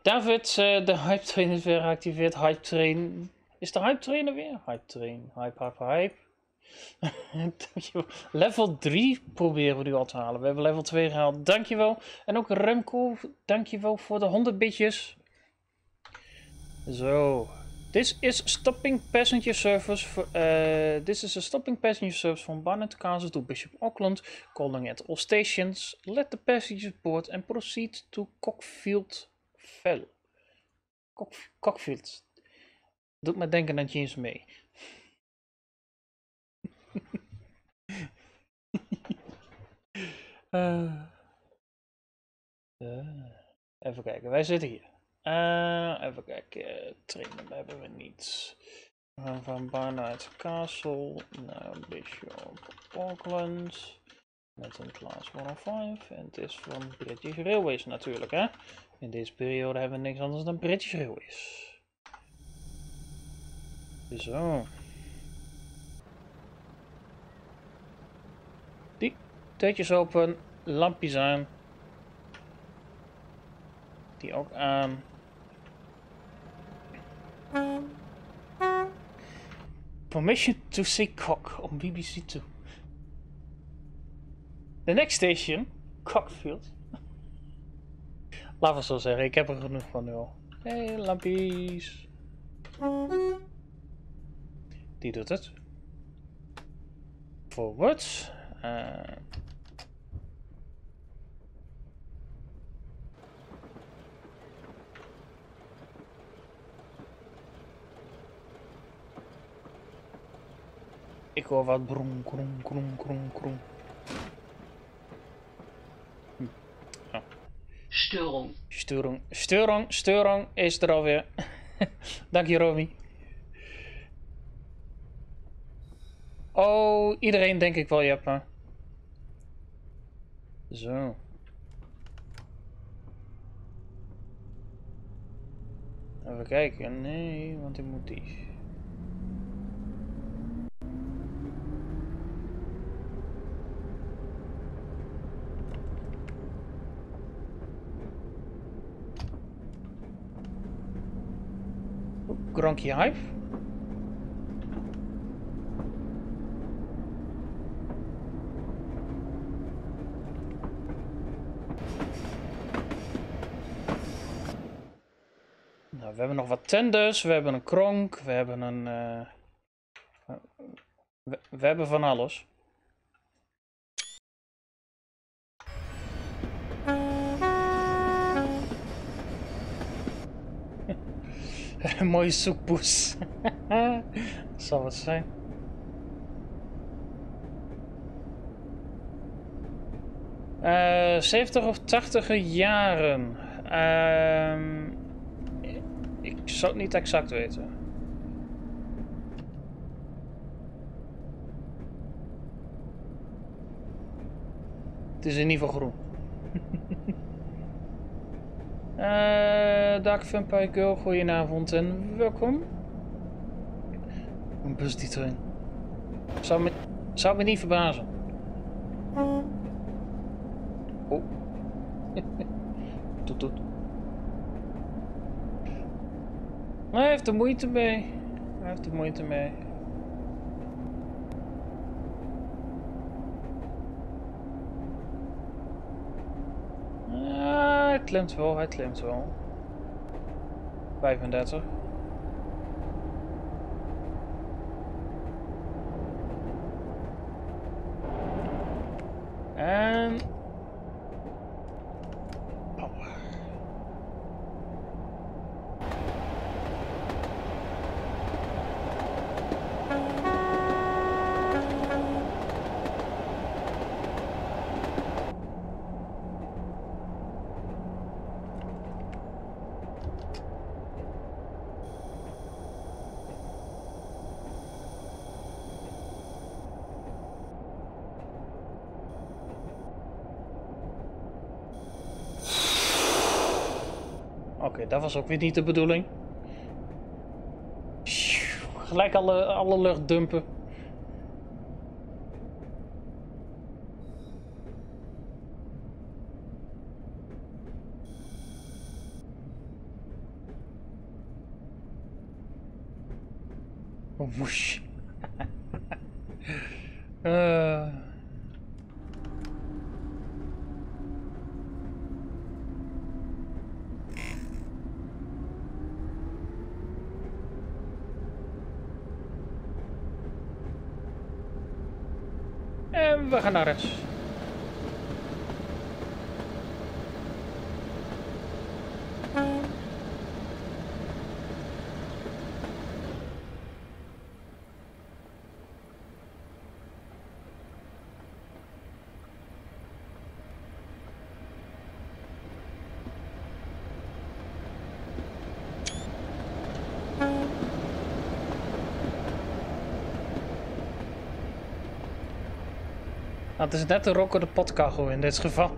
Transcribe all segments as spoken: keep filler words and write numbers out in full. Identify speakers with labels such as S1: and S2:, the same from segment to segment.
S1: David, uh, de hype train is weer geactiveerd. Hype train. Is de hype train er weer? Hype train. Hype, hype, hype. Level drie proberen we nu al te halen. We hebben level twee gehaald. Dankjewel. En ook Remco, dankjewel voor de honderd bitjes. Zo. This is stopping passenger service. For, uh, this is a stopping passenger service from Barnet Castle to Bishop Auckland. Calling at all stations. Let the passengers board and proceed to Cockfield Fell. Cock, Cockfield. Doet me denken aan James May. uh, uh, even kijken, wij zitten hier. Uh, even kijken, trainen hebben we niet. We gaan van Barnard Castle naar Bishop Auckland. Met een class honderdvijf. En het is van British Railways natuurlijk, hè. In deze periode hebben we niks anders dan British Railways. Zo. Die deurtjes open, lampjes aan. Die ook aan. Permission to see Cock on B B C two. The next station, Cockfield. Laten we zo zeggen, ik heb er genoeg van nu al. Hé, hey, lampjes. Die doet het. Forward. Uh, ik hoor wat broem, kroem, kroem, kroem, kroem. Hm. Oh.
S2: Störung.
S1: Störung. Störung, Störung is er alweer. Dank je, Romy. Oh, iedereen denk ik wel, Jeppe. Zo. Even kijken. Nee, want ik moet die. Gronky Hype. Nou, we hebben nog wat tenders, we hebben een kronk, we hebben een... Uh, we, we hebben van alles. Een mooie soeppoes. Dat zal wat zijn. Uh, zeventig of tachtig jaren. Uh, ik zou het niet exact weten. Het is in ieder geval groen. Uh, Dark Vampire Girl, goedenavond en welkom. Een bus die trein. Zou me, zou me niet verbazen. Oh. Toet toet. Hij heeft er moeite mee. Hij heeft er moeite mee. Ah, hij klimt wel, hij klimt wel. vijfendertig. En... Power. Oké, okay, dat was ook weer niet de bedoeling. Gelijk alle, alle lucht dumpen. Woesh. uh. En we gaan naar rechts. Nou, het is net een rocker de potkachel in dit geval.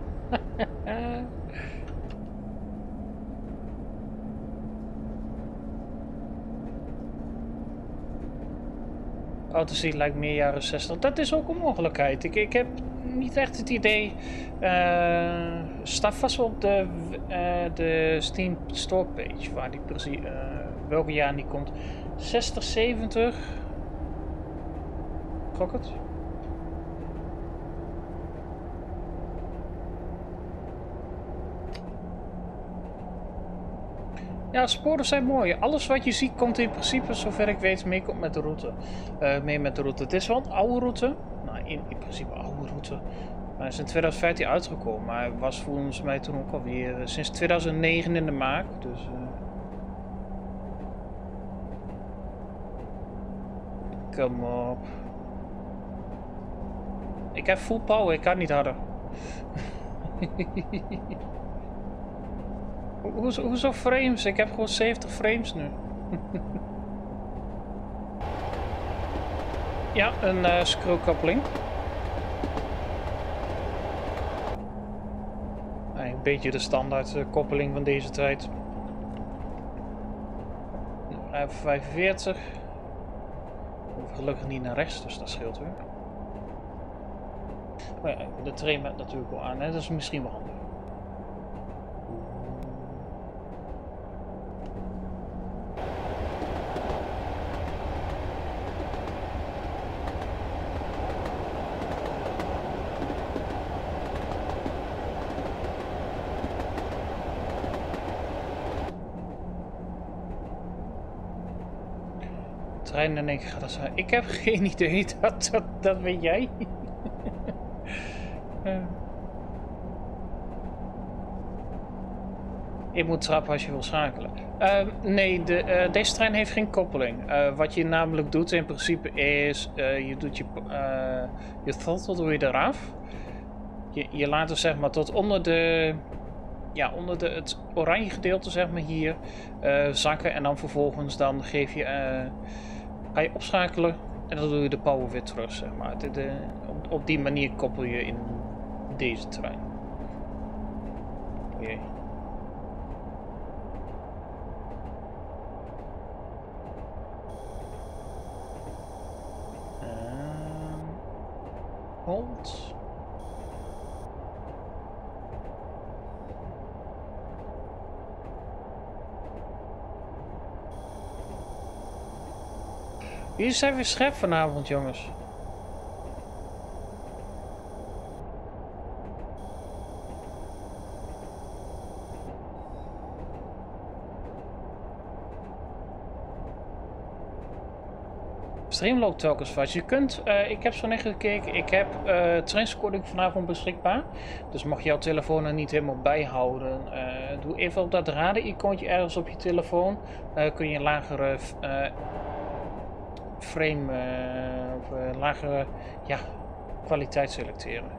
S1: Autosie lijkt meer jaren zestig. Dat is ook een mogelijkheid. Ik, ik heb niet echt het idee. Uh, staat vast op de, uh, de Steam Store page waar die precies, uh, welke jaar die komt. zestig, zeventig. Gok het? Ja, sporen zijn mooi. Alles wat je ziet komt in principe, zover ik weet, mee komt met de route. Uh, mee met de route. Het is wel een oude route. Nou, in, in principe oude route. Hij is in twintig vijftien uitgekomen, maar hij was volgens mij toen ook alweer uh, sinds tweeduizend negen in de maak. Dus, uh... kom op. Ik heb full power, ik kan niet harder. Hoezo, hoezo frames? Ik heb gewoon zeventig frames nu. Ja, een uh, screwkoppeling. Een beetje de standaard uh, koppeling van deze tijd. vijfenveertig. Hoef gelukkig niet naar rechts, dus dat scheelt weer. Maar ja, de train met natuurlijk wel aan, hè? Dat is misschien wel handig. Trein en ik ga dat zijn. Ik heb geen idee, dat, dat, dat weet jij. uh. Ik moet trappen als je wil schakelen. Uh, nee, de, uh, deze trein heeft geen koppeling. Uh, wat je namelijk doet in principe is, uh, je doet je, uh, je throttle doe je eraf. Je, je laat het zeg maar tot onder de, ja, onder de, het oranje gedeelte zeg maar hier uh, zakken en dan vervolgens dan geef je, uh, ga je opschakelen en dan doe je de power weer terug zeg maar. De, de, op, op die manier koppel je in deze trein. Oké. Hold. Jullie zijn weer scherp vanavond, jongens. Stream loopt telkens vast. Je kunt, uh, ik heb zo net gekeken, ik heb uh, trainscoring vanavond beschikbaar. Dus mag je jouw telefoon er niet helemaal bijhouden. Uh, doe even op dat radar-icoontje ergens op je telefoon. Uh, kun je een lagere uh, frame, uh, of uh, lagere ja, kwaliteit selecteren.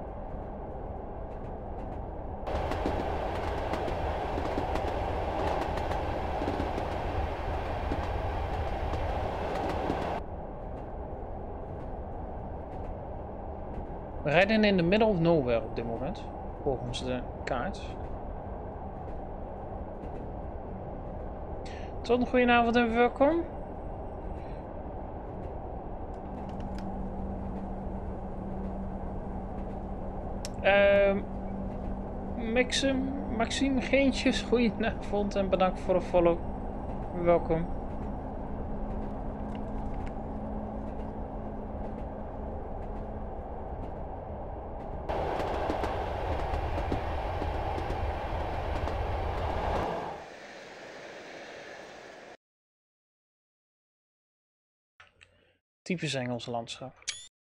S1: We rijden in de middle of nowhere op dit moment, volgens de kaart. Tot een goedenavond en welkom. Uh, Maxim, Maxime Geentjes, goedenavond en bedankt voor de follow. Welkom. Typisch Engels landschap.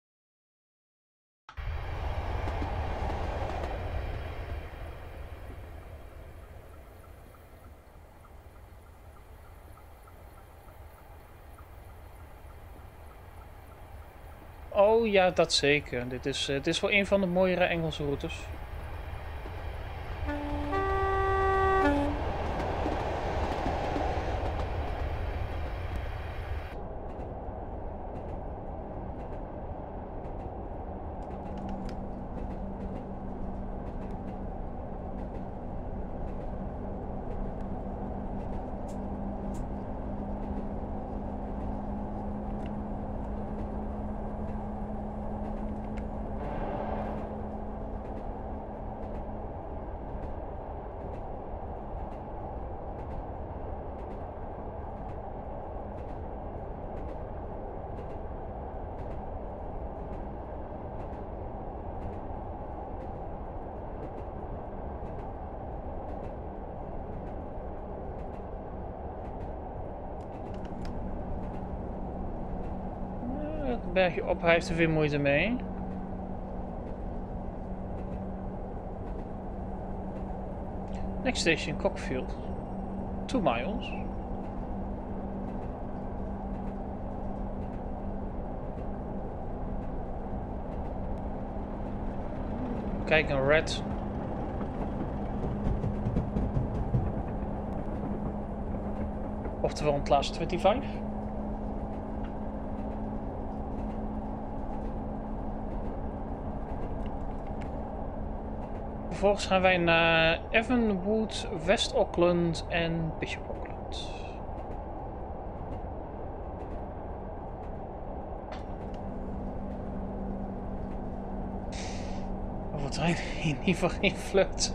S1: Oh ja, dat zeker. Dit is, uh, dit is wel een van de mooiere Engelse routes. Het bergje op, hij heeft er weer moeite mee. Next station, Cockfield. Two miles. Kijk, een red. Oftewel een class vijfentwintig. Vervolgens gaan wij naar Evanwood, West Auckland en Bishop Auckland. Oh, wat trein hier niet voor geen flirt.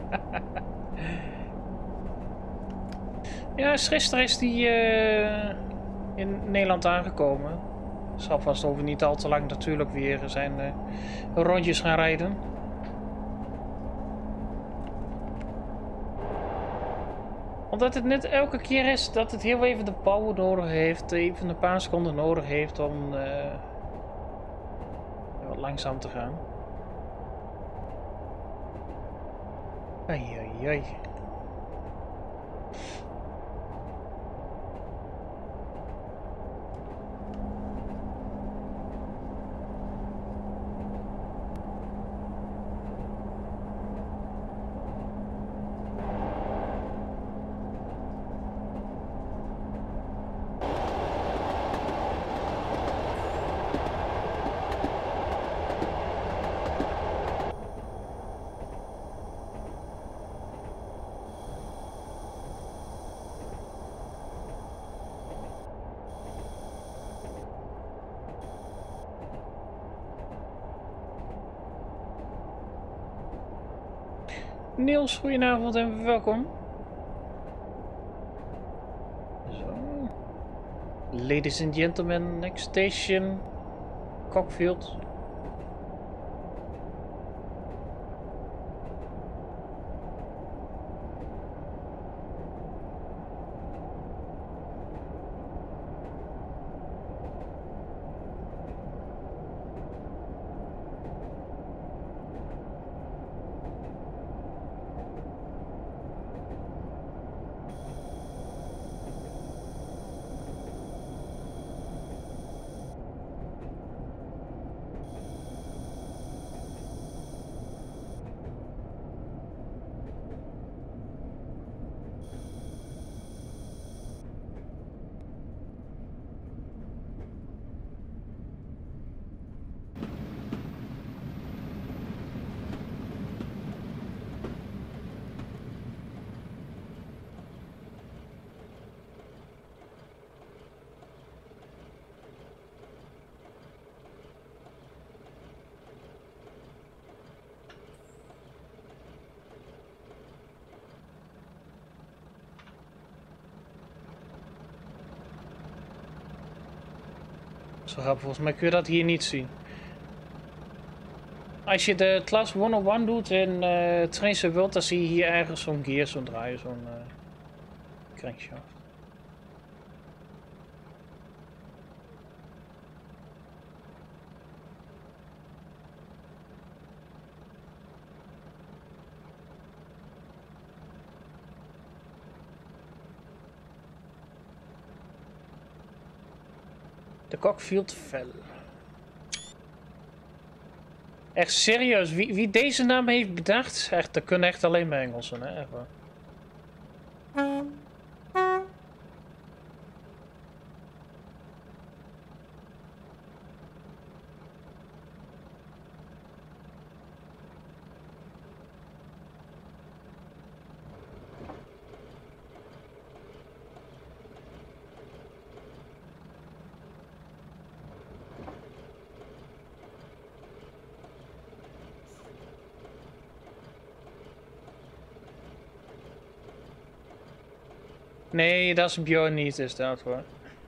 S1: Ja, gisteren is die uh, in Nederland aangekomen. Zal vast over niet al te lang natuurlijk weer zijn uh, rondjes gaan rijden. Omdat het net elke keer is dat het heel even de power nodig heeft, even een paar seconden nodig heeft om uh, wat langzaam te gaan. Ai, ai, ai. Niels, goedenavond en welkom. Zo. Ladies and gentlemen, next station, Cockfield. Zo grappig, volgens mij kun je dat hier niet zien. Als je de Class honderdéén doet in uh, Train World, dan zie je hier ergens zo'n gear, zo'n draaien, zo'n uh, crankshaft. De Cockfield Fell. Echt serieus, wie, wie deze naam heeft bedacht, echt, dat kunnen echt alleen maar Engelsen, hè? Echt waar. Nee, dat is Bjorn niet, is dat hoor.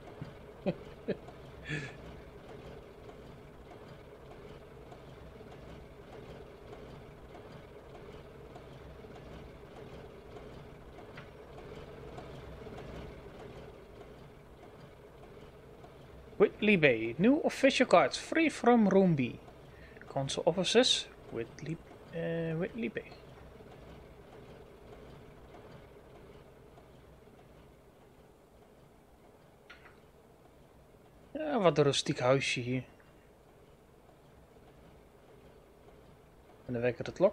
S1: Whitley Bay, new official cards, free from Room B. Council offices, Whitley, uh, Whitley Bay. Ja, wat een rustiek huisje hier. En dan wekker het lok.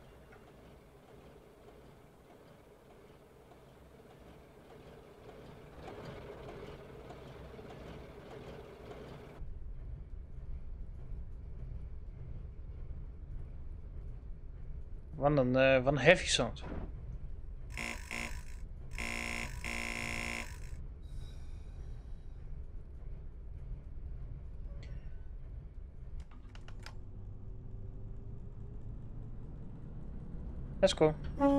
S1: Wat een, uh, wat een heavy sound. Let's go.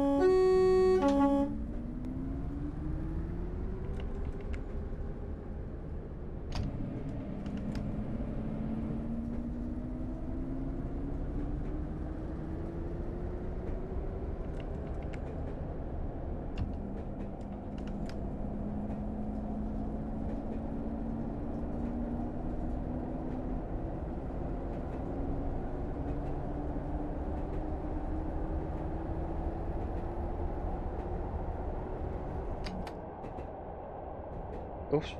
S1: Oeps.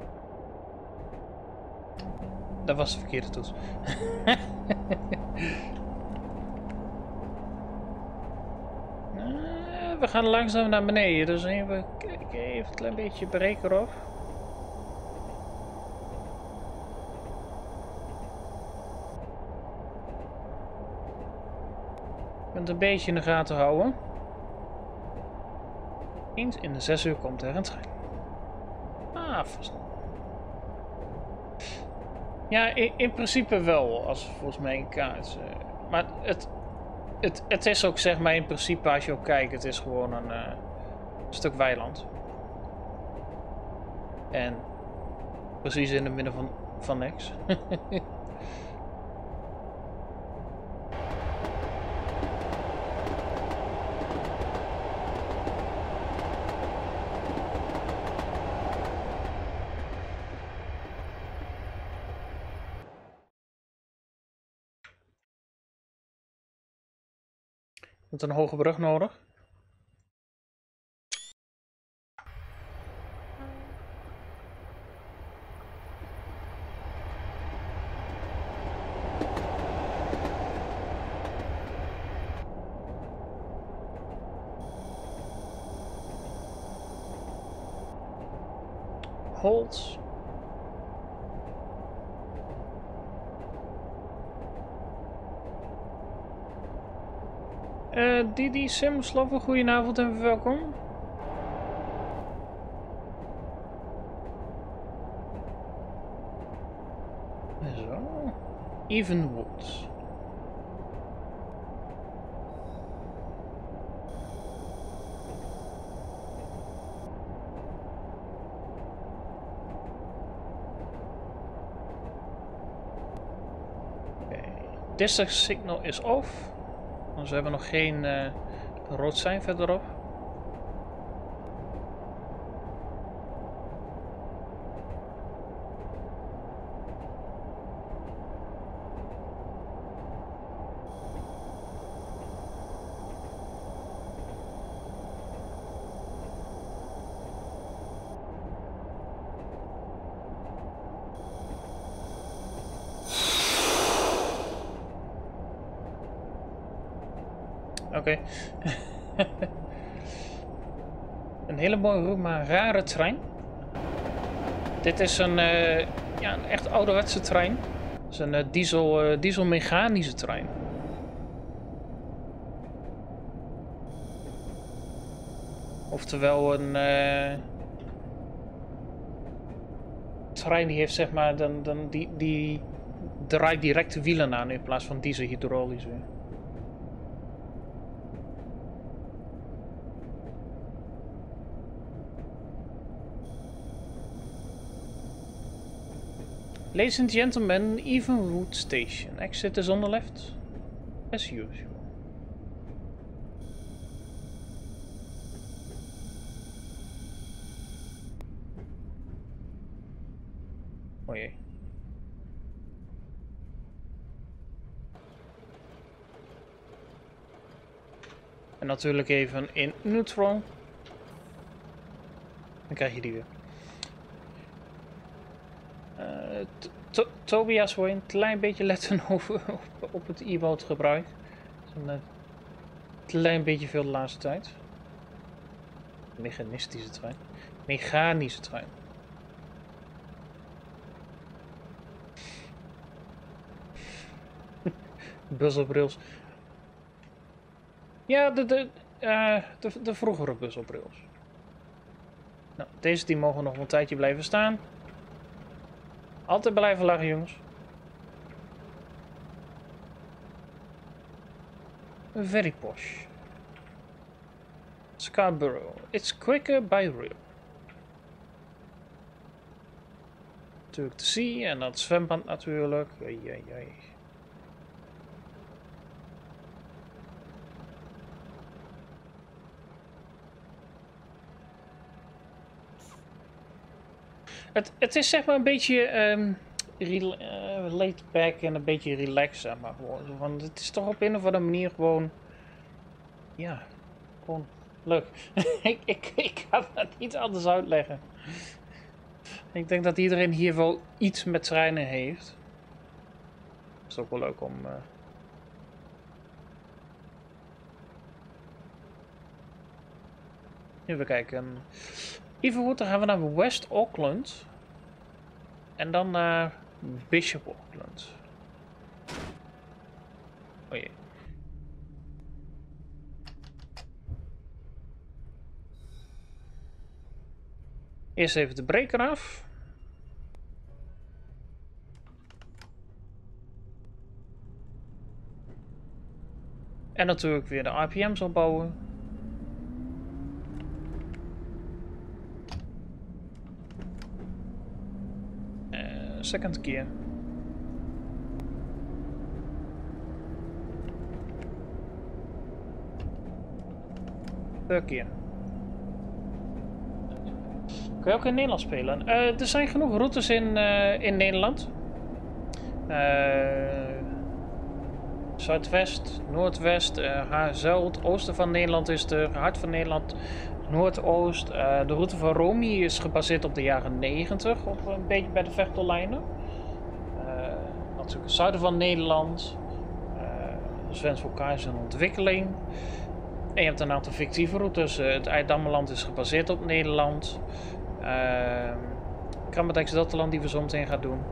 S1: Dat was de verkeerde toets. uh, we gaan langzaam naar beneden, dus even kijken, even een klein beetje bereker op. Je kunt een beetje in de gaten houden. Eens in de zes uur komt er een trein. Ah, verstaan. Ja, in, in principe wel, als volgens mij een kaart. Uh, maar het, het, het is ook, zeg maar, in principe, als je ook kijkt, het is gewoon een uh, stuk weiland. En precies in het midden van, van niks. Met een hoge brug nodig. Hold. Uh, Didi Simslav, goedenavond en welkom. Zo. Evenwood. Okay. District signal is off. Dus we hebben nog geen uh, rood sein verderop. Okay. Een hele mooie route, maar een rare trein. Dit is een, uh, ja, een echt ouderwetse trein. Het is een uh, diesel, uh, dieselmechanische trein. Oftewel een uh, trein die heeft zeg maar, dan, dan, die, die draait direct de wielen aan in plaats van diesel hydraulisch weer. Ladies and gentlemen, Evenwood Station. Exit is on the left, as usual. Oh jee. En natuurlijk even in neutral. Dan krijg je die weer. Uh, to Tobias wil je een klein beetje letten over, op, op het e-boat gebruik. Een uh, klein beetje veel de laatste tijd. Mechanistische trein. Mechanische trein. Buzzelbrils. Ja, de, de, uh, de, de vroegere buzzelbrils. Nou, deze die mogen nog een tijdje blijven staan. Altijd blijven lachen, jongens. Very posh. Scarborough. It's quicker by rail. Natuurlijk de zee en dat zwembad natuurlijk. Oei, oei, oei. Het, het is zeg maar een beetje um, uh, laid back en een beetje relaxed, zeg maar. Gewoon. Want het is toch op een of andere manier gewoon... Ja, gewoon leuk. ik, ik, ik ga het niet anders uitleggen. Ik denk dat iedereen hier wel iets met treinen heeft. Het is ook wel leuk om... Uh... Even kijken. Evenwood, dan gaan we naar West Auckland. En dan naar Bishop Auckland. Oh jee. Eerst even de breker af. En natuurlijk weer de R P M's opbouwen. Second gear. Third gear. Kun je ook in Nederland spelen? Uh, er zijn genoeg routes in, uh, in Nederland. Uh, Zuidwest, Noordwest, uh, Zuid, oosten van Nederland is de hart van Nederland. Noordoost. Uh, de route van Romy is gebaseerd op de jaren negentig, op een beetje bij de Vechterlijnen. Uh, natuurlijk het zuiden van Nederland. Uh, Sven-Vulkaar is een ontwikkeling. En je hebt een aantal fictieve routes. Uh, het Eidammeland is gebaseerd op Nederland. Uh, Krabbedijks Datteland die we zo meteen gaan doen.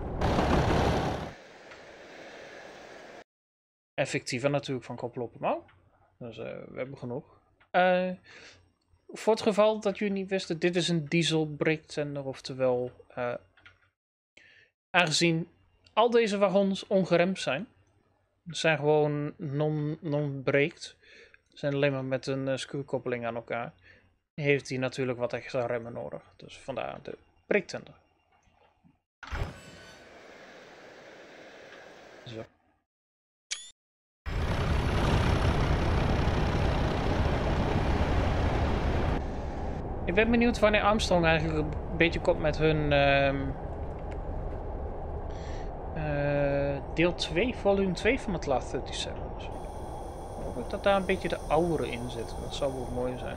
S1: En fictieve natuurlijk van Koppel-op-Mouw. Dus uh, we hebben genoeg. Uh, voor het geval dat jullie niet wisten, dit is een diesel breaktender, oftewel uh, aangezien al deze wagons ongeremd zijn, zijn gewoon non-breakt, non zijn alleen maar met een uh, screwkoppeling aan elkaar, heeft hij natuurlijk wat extra remmen nodig. Dus vandaar de breaktender. Zo. Ik ben benieuwd wanneer Armstrong eigenlijk een beetje komt met hun uh, uh, deel twee, volume twee van het Last dertig-zeven. Ik hoop ik dat daar een beetje de oudere in zit. Dat zou wel mooi zijn.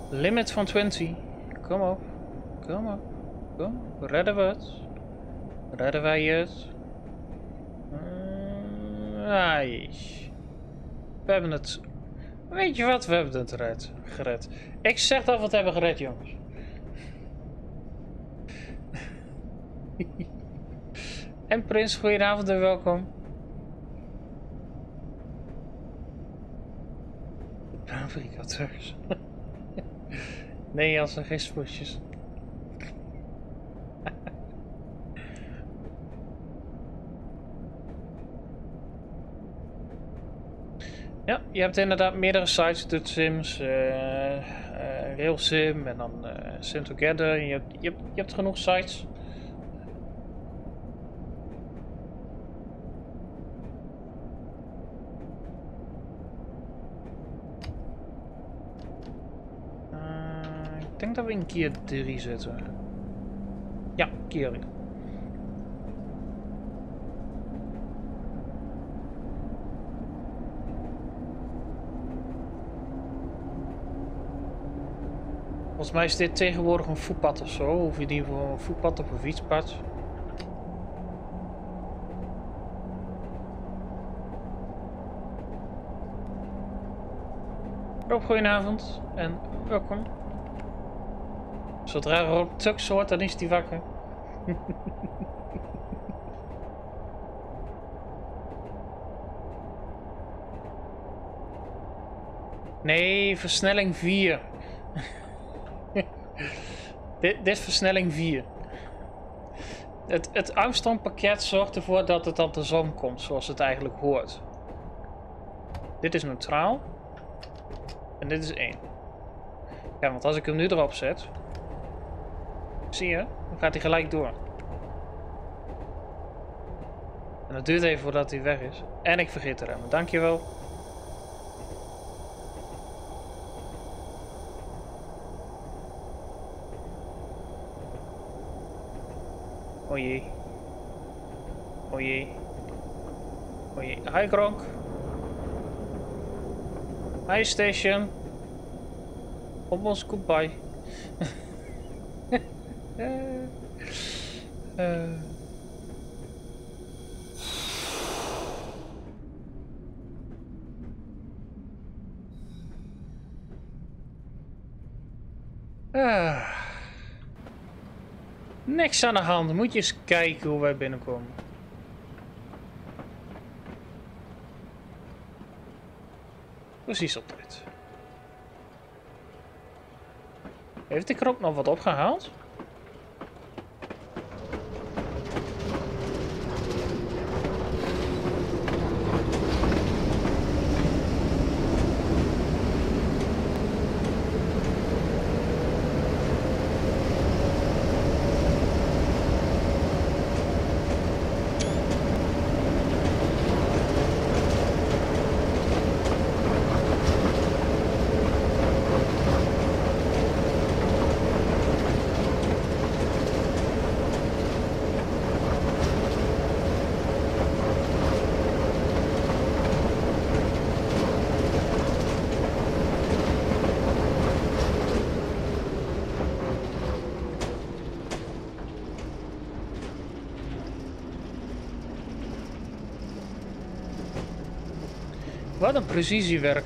S1: Limit van twintig. Kom op. Kom op. Kom. Redden we het? Redden wij het? Uh, ai. We hebben het... Weet je wat? We hebben het gered. gered. Ik zeg dat we het hebben gered, jongens. En Prins, goedenavond en welkom. Paprika terug. Nee, als er geen spoesjes. Ja, je hebt inderdaad meerdere sites, de Sims, uh, uh, Railsim en dan uh, Sim Together. Je hebt, je, hebt, je hebt genoeg sites. Uh, ik denk dat we in keer drie zitten. Ja, keer drie. Volgens mij is dit tegenwoordig een voetpad of zo, of in ieder geval een voetpad of een fietspad. Rob, goedenavond en welkom. Zodra Rob Tux hoort, dan is hij wakker. Nee, versnelling vier. dit, dit is versnelling vier. Het, het Armstrong pakket zorgt ervoor dat het op de zon komt, zoals het eigenlijk hoort. Dit is neutraal. En dit is één. Ja, want als ik hem nu erop zet... Zie je? Dan gaat hij gelijk door. En het duurt even voordat hij weg is. En ik vergeet te remmen. Dankjewel. O jee. O jee. O jee. Hi Gronk. Hi Station. Almost goodbye. uh, uh. Ah. Niks aan de hand. Moet je eens kijken hoe wij binnenkomen. Precies op tijd. Heeft ik er ook nog wat opgehaald? Wat een precisiewerk.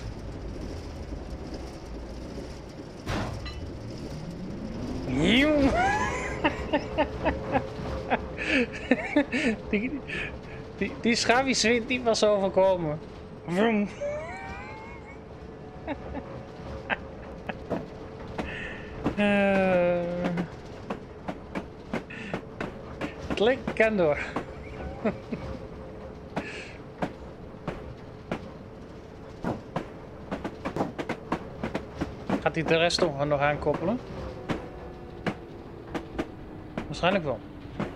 S1: die, die, die schaapjes weet niet wat ze overkomen. Vroom. uh, Klik kan door. Gaat hij de rest toch nog aankoppelen? Waarschijnlijk wel.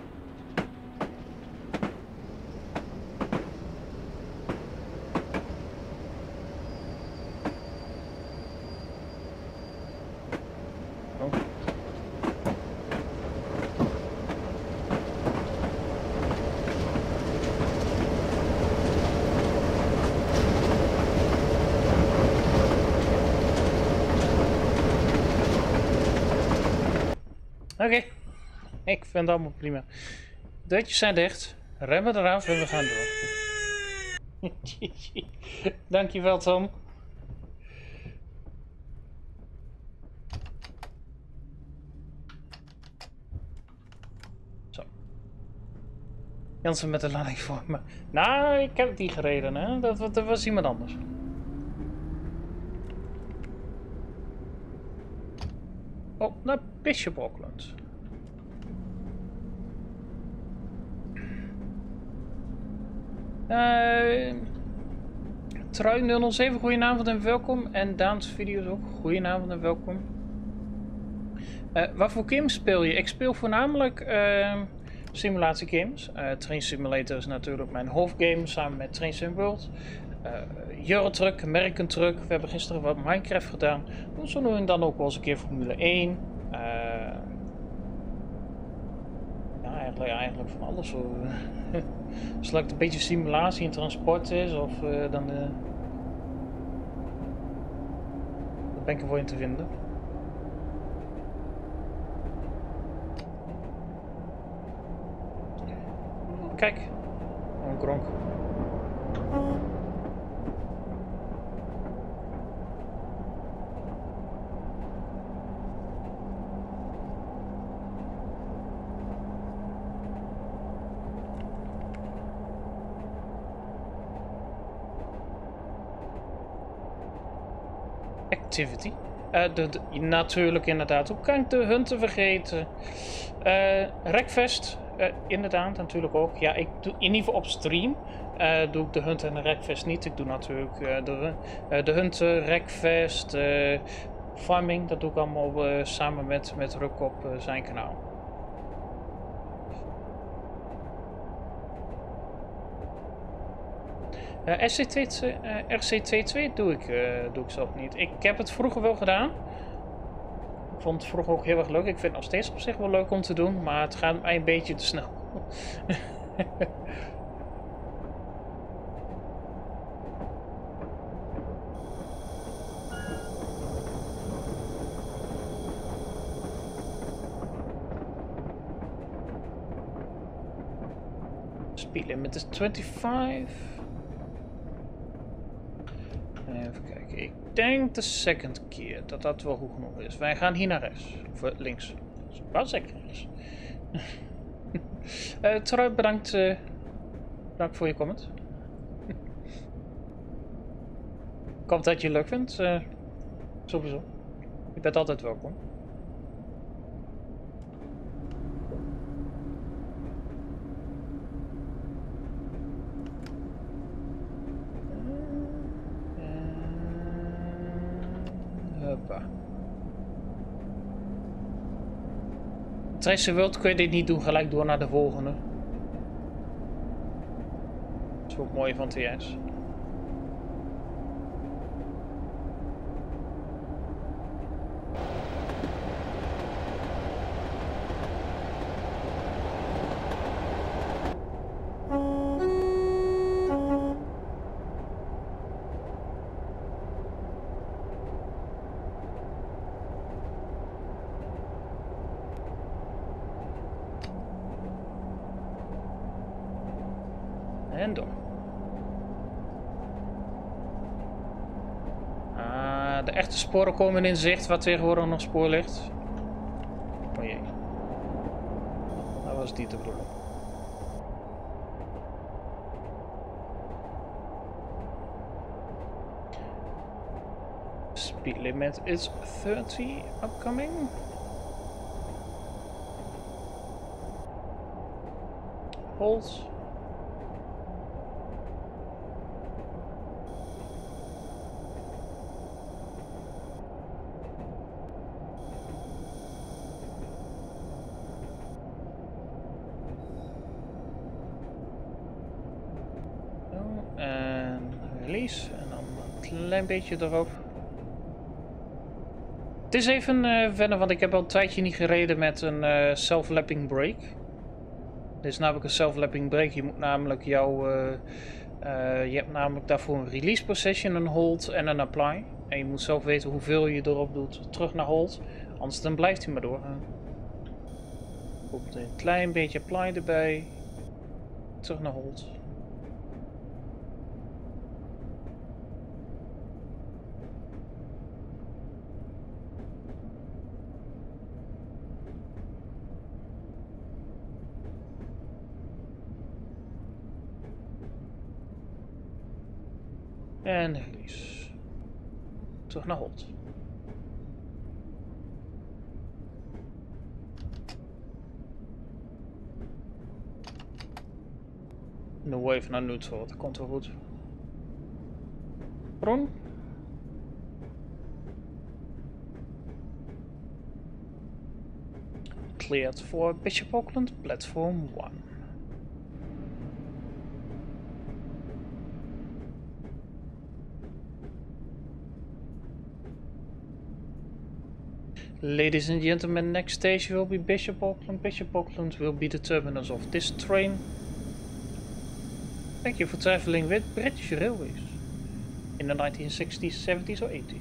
S1: Oh. Oké, okay. Ik vind het allemaal prima. Deurtjes zijn dicht. Remmen eraf en we gaan door. Dankjewel, Tom. Zo. Jansen met de lading voor me. Nou, ik heb die gereden, hè. Dat, dat was iemand anders. Oh, naar Bishop Auckland. Uh, Trui nul nul zeven, goedenavond en welkom. En Daans Video's ook, goedenavond en welkom. Uh, wat voor games speel je? Ik speel voornamelijk uh, simulatiegames. Uh, Train Simulator is natuurlijk mijn hoofdgame, samen met Train Sim World. Uh, Eurotruck, American Truck. We hebben gisteren wat Minecraft gedaan. Doen zo nu en dan ook wel eens een keer Formule één. Uh, ja, eigenlijk, eigenlijk van alles. Zolang het een beetje simulatie en transport is, of uh, dan, uh, dan ben ik er voor in te vinden. Kijk, een kronk. Activity. Uh, de, de, natuurlijk, inderdaad. Hoe kan ik de hunten vergeten? Uh, Rekfest. Uh, inderdaad, natuurlijk ook. Ja, ik doe in ieder geval op stream. Uh, doe ik de hunt en de Rekfest niet. Ik doe natuurlijk uh, de, uh, de hunten, Rekfest, uh, farming. Dat doe ik allemaal uh, samen met, met Ruk op uh, zijn kanaal. Uh, R C tweeëntwintig doe ik, uh, doe ik zelf niet. Ik heb het vroeger wel gedaan. Ik vond het vroeger ook heel erg leuk. Ik vind het nog steeds op zich wel leuk om te doen, maar het gaat mij een beetje te snel. Speed limit is vijfentwintig. Even kijken, ik denk de second keer dat dat wel goed genoeg is. Wij gaan hier naar rechts, of links. Wat zeg ik rechts? uh, Trui, bedankt, uh, bedankt voor je comment. Ik hoop dat je het leuk vindt, uh, sowieso. Je bent altijd welkom. Als je wilt kun je dit niet doen, gelijk door naar de volgende. Dat is ook mooi van T S. En door. Ah, de echte sporen komen in zicht, waar tegenwoordig nog spoor ligt. O jee. Dat was die te bedoelen. Speed limit is thirty upcoming. Hold. En dan een klein beetje erop. Het is even uh, wennen, want ik heb al een tijdje niet gereden met een uh, self-lapping brake. Dit is namelijk een self-lapping brake. Je moet namelijk jouw, uh, uh, je hebt namelijk daarvoor een release position, een hold en een apply. En je moet zelf weten hoeveel je erop doet terug naar hold. Anders dan blijft hij maar doorgaan. Komt een klein beetje apply erbij. Terug naar Holt. En release. Terug naar Holt. Nu even naar neutral, dat komt wel goed. Groen. Cleared for Bishop Auckland, platform one. Ladies and gentlemen, next station will be Bishop Auckland. Bishop Auckland will be the terminus of this train. Thank you for traveling with British Railways in the nineteen sixties, seventies or eighties.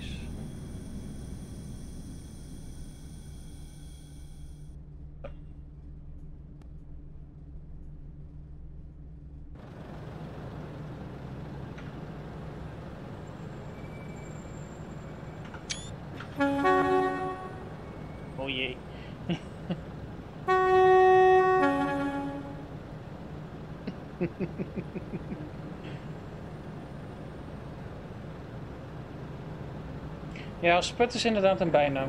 S1: Oh jee. Ja, Sput is inderdaad een bijnaam.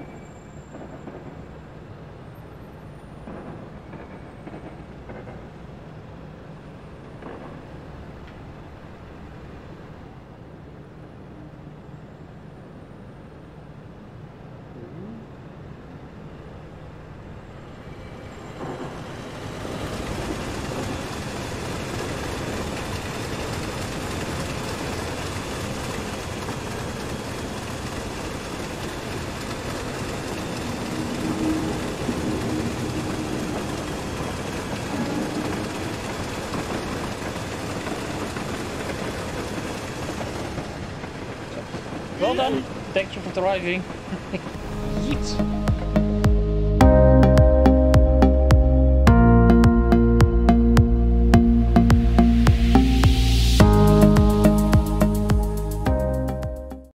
S1: Well done. Thank you for driving. Yeet.